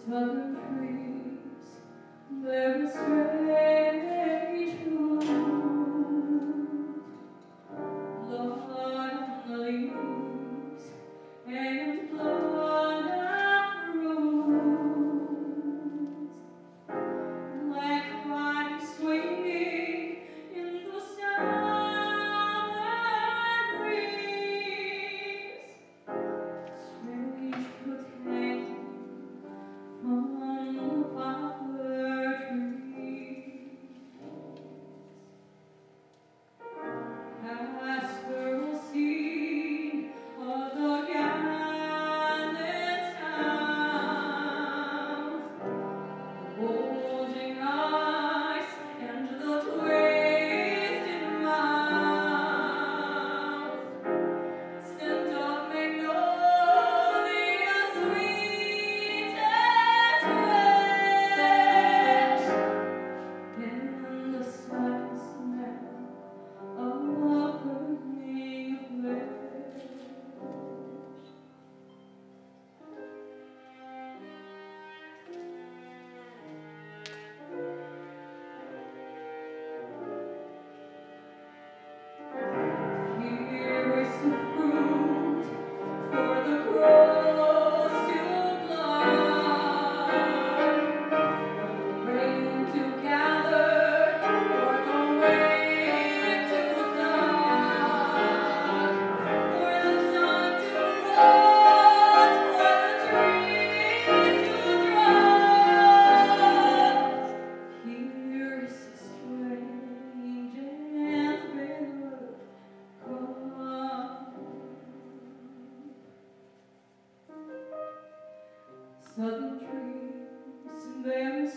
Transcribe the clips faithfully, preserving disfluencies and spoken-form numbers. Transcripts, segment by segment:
Sudden trees and very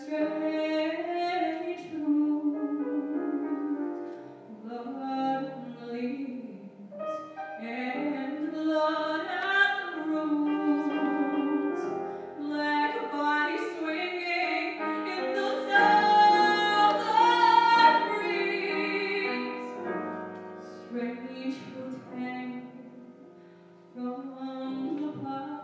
strange roots, blood on the leaves and blood at the roots, like a body swinging in the southern breeze. Strange fruit hanging from the pine.